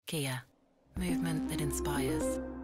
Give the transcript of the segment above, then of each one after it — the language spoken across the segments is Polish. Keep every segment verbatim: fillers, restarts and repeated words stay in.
Kia. Movement that inspires.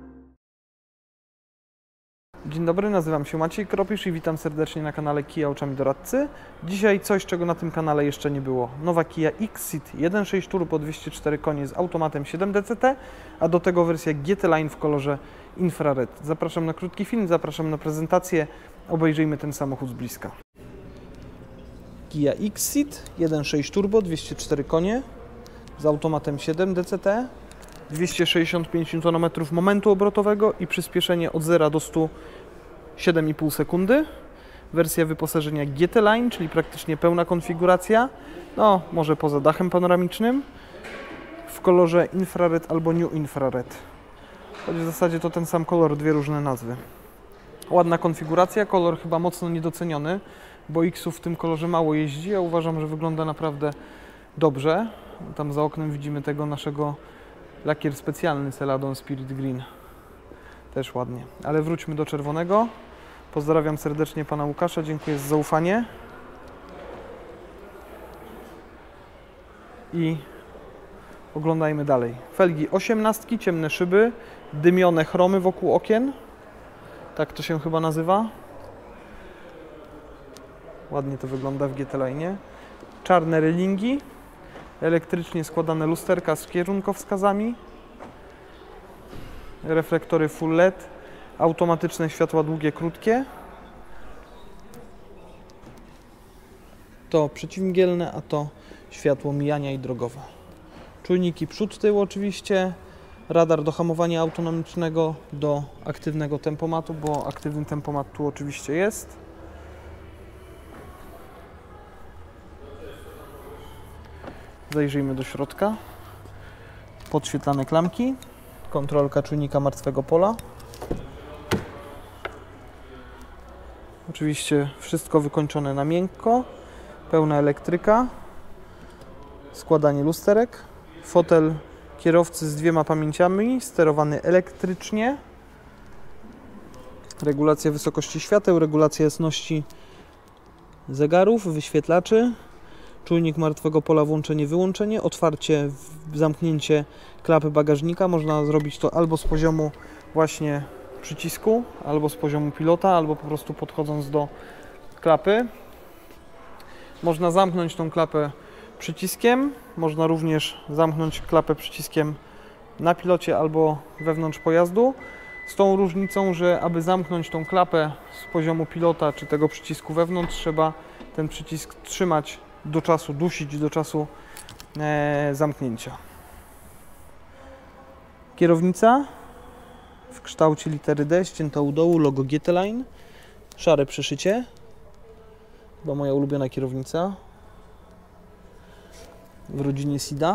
Dzień dobry, nazywam się Maciej Kropisz i witam serdecznie na kanale Kia Oczami Doradcy. Dzisiaj coś, czego na tym kanale jeszcze nie było. Nowa Kia Xceed jeden przecinek sześć turbo dwieście cztery konie z automatem siedem D C T, a do tego wersja G T Line w kolorze infrared. Zapraszam na krótki film, zapraszam na prezentację. Obejrzyjmy ten samochód z bliska. Kia Xceed jeden przecinek sześć turbo dwieście cztery konie z automatem siedem D C T, dwieście sześćdziesiąt pięć niutonometrów momentu obrotowego i przyspieszenie od zera do stu siedem i pół sekundy. Wersja wyposażenia G T Line, czyli praktycznie pełna konfiguracja, no może poza dachem panoramicznym, w kolorze infrared albo New Infrared. Choć w zasadzie to ten sam kolor, dwie różne nazwy. Ładna konfiguracja, kolor chyba mocno niedoceniony, bo X-ów w tym kolorze mało jeździ. Ja uważam, że wygląda naprawdę dobrze. Tam za oknem widzimy tego naszego lakier specjalny Celadon Spirit Green. Też ładnie. Ale wróćmy do czerwonego. Pozdrawiam serdecznie pana Łukasza, dziękuję za zaufanie. I oglądajmy dalej. Felgi osiemnastki, ciemne szyby, dymione chromy wokół okien. Tak to się chyba nazywa. Ładnie to wygląda w G T Line. Czarne relingi, elektrycznie składane lusterka z kierunkowskazami, reflektory full L E D, automatyczne światła długie, krótkie. To przeciwmgielne, a to światło mijania i drogowe. Czujniki przód, tył oczywiście, radar do hamowania autonomicznego, do aktywnego tempomatu, bo aktywny tempomat tu oczywiście jest. Zajrzyjmy do środka. Podświetlane klamki, kontrolka czujnika martwego pola. Oczywiście wszystko wykończone na miękko, pełna elektryka, składanie lusterek, fotel kierowcy z dwiema pamięciami, sterowany elektrycznie, regulacja wysokości świateł, regulacja jasności zegarów, wyświetlaczy, czujnik martwego pola, włączenie, wyłączenie, otwarcie, zamknięcie klapy bagażnika. Można zrobić to albo z poziomu właśnie przycisku, albo z poziomu pilota, albo po prostu podchodząc do klapy. Można zamknąć tą klapę przyciskiem, można również zamknąć klapę przyciskiem na pilocie albo wewnątrz pojazdu. Z tą różnicą, że aby zamknąć tą klapę z poziomu pilota czy tego przycisku wewnątrz, trzeba ten przycisk trzymać do czasu, dusić do czasu e, zamknięcia. Kierownica w kształcie litery D, ścięta u dołu, logo G T Line, szare przeszycie, chyba moja ulubiona kierownica w rodzinie Sida.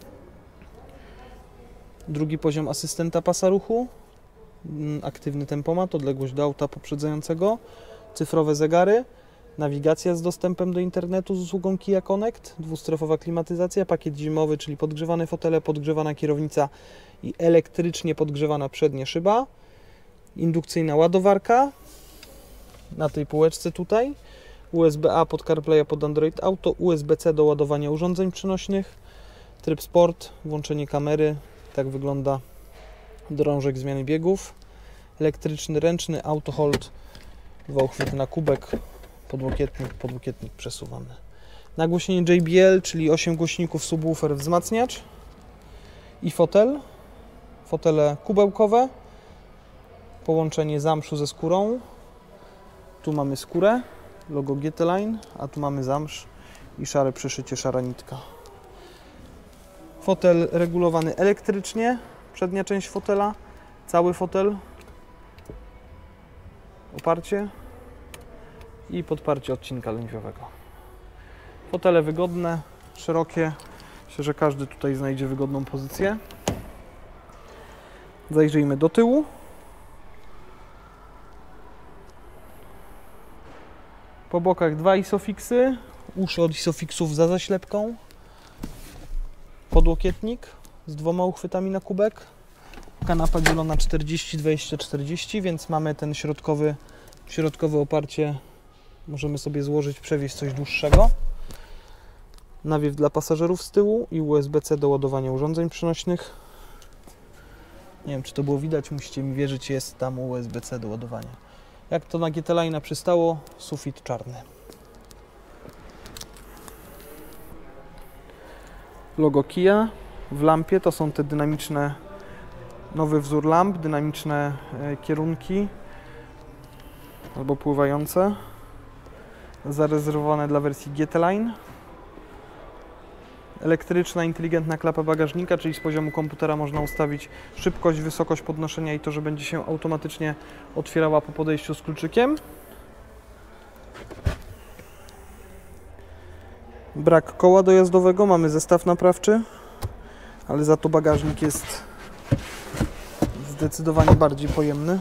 Drugi poziom asystenta pasa ruchu, aktywny tempomat, odległość do auta poprzedzającego, cyfrowe zegary, nawigacja z dostępem do internetu z usługą Kia Connect, dwustrefowa klimatyzacja, pakiet zimowy, czyli podgrzewane fotele, podgrzewana kierownica i elektrycznie podgrzewana przednia szyba, indukcyjna ładowarka na tej półeczce tutaj, U S B A pod CarPlay, pod Android Auto, U S B C do ładowania urządzeń przenośnych, tryb sport, włączenie kamery, tak wygląda drążek zmiany biegów, elektryczny, ręczny, auto hold, dwa uchwyty na kubek, podłokietnik, podłokietnik przesuwany. Nagłośnienie J B L, czyli osiem głośników, subwoofer, wzmacniacz i fotel. Fotele kubełkowe, połączenie zamszu ze skórą. Tu mamy skórę, logo G T Line, a tu mamy zamsz i szare przeszycie, szara nitka. Fotel regulowany elektrycznie, przednia część fotela, cały fotel, oparcie i podparcie odcinka lędźwiowego. Fotele wygodne, szerokie. Myślę, że każdy tutaj znajdzie wygodną pozycję. Zajrzyjmy do tyłu. Po bokach dwa isofixy, uszy od isofixów za zaślepką, podłokietnik z dwoma uchwytami na kubek, kanapa dzielona czterdzieści dwadzieścia czterdzieści, więc mamy ten środkowy, środkowe oparcie, możemy sobie złożyć, przewieźć coś dłuższego. nawiew dla pasażerów z tyłu i U S B C do ładowania urządzeń przenośnych. Nie wiem, czy to było widać, musicie mi wierzyć, jest tam U S B C do ładowania. Jak to na G T Line'a przystało, sufit czarny. Logo Kia w lampie, to są te dynamiczne, nowy wzór lamp, dynamiczne e, kierunki albo pływające, zarezerwowane dla wersji G T Line. Elektryczna, inteligentna klapa bagażnika, czyli z poziomu komputera można ustawić szybkość, wysokość podnoszenia i to, że będzie się automatycznie otwierała po podejściu z kluczykiem. Brak koła dojazdowego, mamy zestaw naprawczy, ale za to bagażnik jest zdecydowanie bardziej pojemny.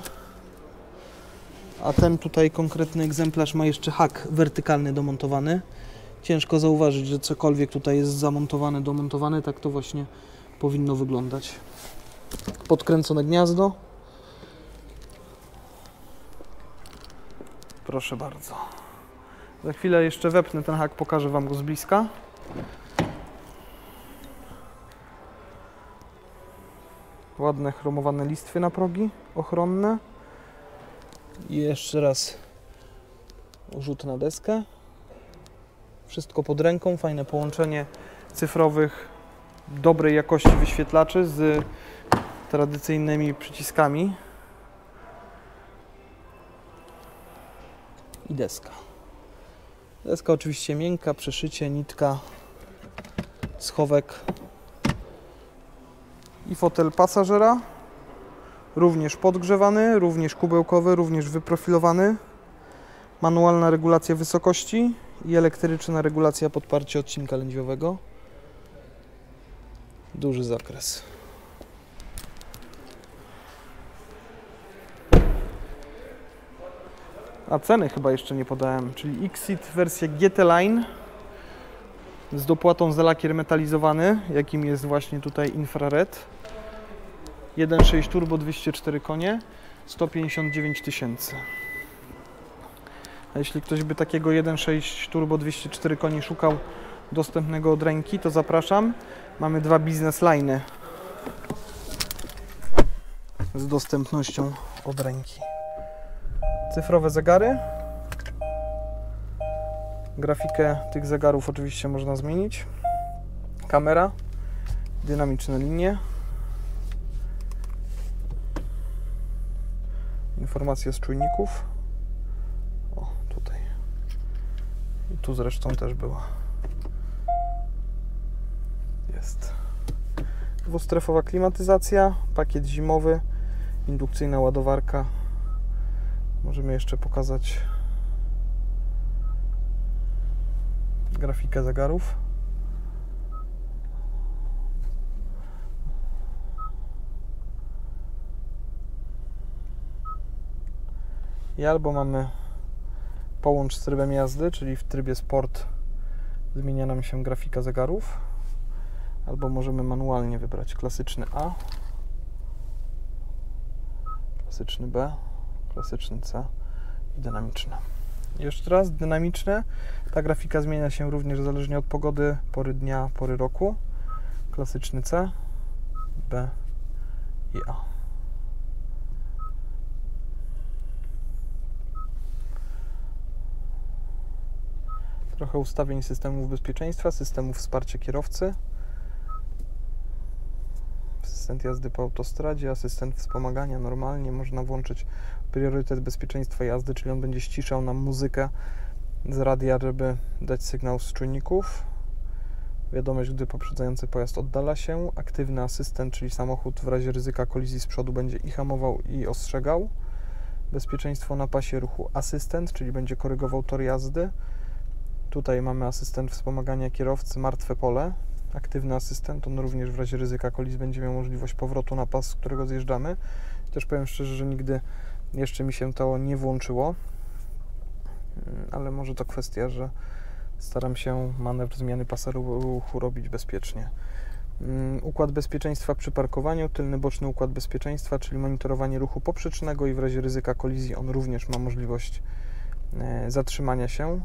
A ten tutaj konkretny egzemplarz ma jeszcze hak wertykalny domontowany. Ciężko zauważyć, że cokolwiek tutaj jest zamontowane, domontowane, tak to właśnie powinno wyglądać. Podkręcone gniazdo. Proszę bardzo. Za chwilę jeszcze wepnę ten hak, pokażę Wam go z bliska. Ładne chromowane listwy na progi ochronne. I jeszcze raz rzut na deskę. Wszystko pod ręką, fajne połączenie cyfrowych, dobrej jakości wyświetlaczy z tradycyjnymi przyciskami. I deska. Deska oczywiście miękka, przeszycie, nitka, schowek. I fotel pasażera, również podgrzewany, również kubełkowy, również wyprofilowany. Manualna regulacja wysokości i elektryczna regulacja podparcia odcinka lędźwiowego. Duży zakres. A ceny chyba jeszcze nie podałem, czyli Exit wersja G T Line z dopłatą za lakier metalizowany, jakim jest właśnie tutaj infrared. jeden przecinek sześć turbo, dwieście cztery konie, sto pięćdziesiąt dziewięć tysięcy. A jeśli ktoś by takiego jeden przecinek sześć turbo, dwieście cztery koni szukał dostępnego od ręki, to zapraszam. Mamy dwa biznes line'y z dostępnością od ręki. Cyfrowe zegary. Grafikę tych zegarów oczywiście można zmienić. Kamera, dynamiczne linie. Informacje z czujników. O, tutaj. I tu zresztą też była. Jest. Dwustrefowa klimatyzacja, pakiet zimowy, indukcyjna ładowarka. Możemy jeszcze pokazać grafikę zegarów. I albo mamy połącz z trybem jazdy, czyli w trybie sport zmienia nam się grafika zegarów, albo możemy manualnie wybrać klasyczny A, klasyczny B, klasyczny C i dynamiczny. Jeszcze raz, dynamiczne. Ta grafika zmienia się również zależnie od pogody, pory dnia, pory roku. Klasyczny C, B i A. Trochę ustawień systemów bezpieczeństwa, systemów wsparcia kierowcy. Asystent jazdy po autostradzie, asystent wspomagania normalnie. Można włączyć priorytet bezpieczeństwa jazdy, czyli on będzie ściszał nam muzykę z radia, żeby dać sygnał z czujników. Wiadomość, gdy poprzedzający pojazd oddala się. Aktywny asystent, czyli samochód w razie ryzyka kolizji z przodu będzie i hamował, i ostrzegał. Bezpieczeństwo na pasie ruchu asystent, czyli będzie korygował tor jazdy. Tutaj mamy asystent wspomagania kierowcy, martwe pole. Aktywny asystent, on również w razie ryzyka kolizji będzie miał możliwość powrotu na pas, z którego zjeżdżamy. Też powiem szczerze, że nigdy jeszcze mi się to nie włączyło, ale może to kwestia, że staram się manewr zmiany pasa ruchu robić bezpiecznie. Układ bezpieczeństwa przy parkowaniu, tylny boczny układ bezpieczeństwa, czyli monitorowanie ruchu poprzecznego i w razie ryzyka kolizji on również ma możliwość zatrzymania się.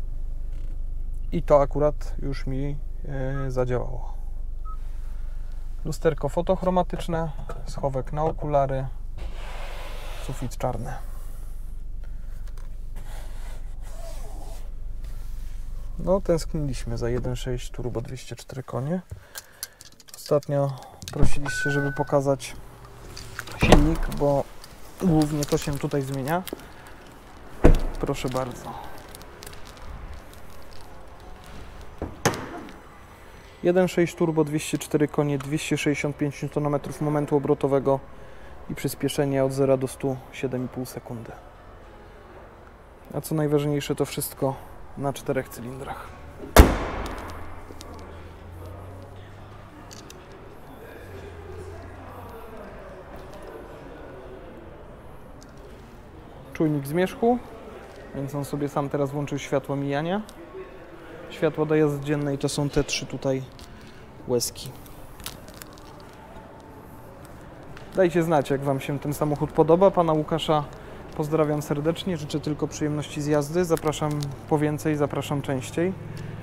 I to akurat już mi zadziałało. Lusterko fotochromatyczne, schowek na okulary, sufit czarny. No, tęskniliśmy za jeden przecinek sześć turbo dwieście cztery konie. Ostatnio prosiliście, żeby pokazać silnik, bo głównie to się tutaj zmienia. Proszę bardzo. jeden przecinek sześć turbo dwieście cztery konie, dwieście sześćdziesiąt pięć niutonometrów momentu obrotowego i przyspieszenie od zera do stu siedem i pół sekundy. A co najważniejsze, to wszystko na czterech cylindrach. Czujnik zmierzchu, więc on sobie sam teraz włączył światło mijania. Światło do jazdy dziennej to są te trzy tutaj łezki. Dajcie znać, jak Wam się ten samochód podoba. Pana Łukasza pozdrawiam serdecznie, życzę tylko przyjemności z jazdy. Zapraszam po więcej, zapraszam częściej.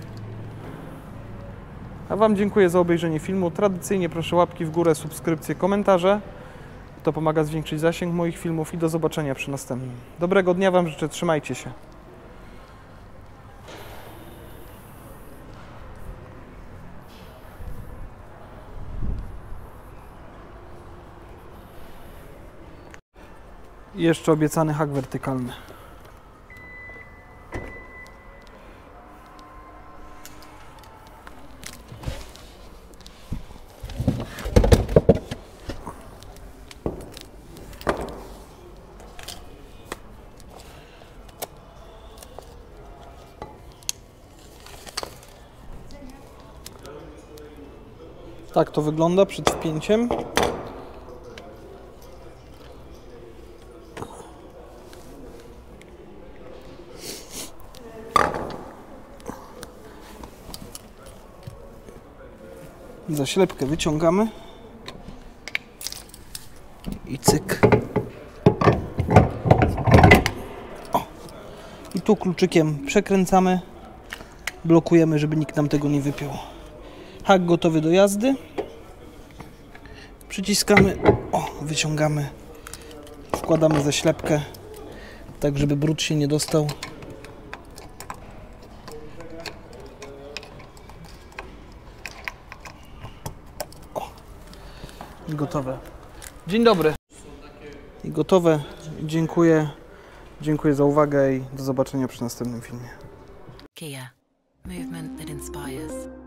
A Wam dziękuję za obejrzenie filmu. Tradycyjnie proszę łapki w górę, subskrypcje, komentarze. To pomaga zwiększyć zasięg moich filmów i do zobaczenia przy następnym. Dobrego dnia Wam życzę, trzymajcie się. I jeszcze obiecany hak wertykalny. Tak to wygląda przed wpięciem. Zaślepkę wyciągamy i cyk. O. I tu kluczykiem przekręcamy, blokujemy, żeby nikt nam tego nie wypiął. Hak gotowy do jazdy. Przyciskamy, o, wyciągamy, wkładamy zaślepkę, tak żeby brud się nie dostał. O, i gotowe. Dzień dobry. I gotowe. Dziękuję. Dziękuję za uwagę i do zobaczenia przy następnym filmie. Kia. Movement that inspires.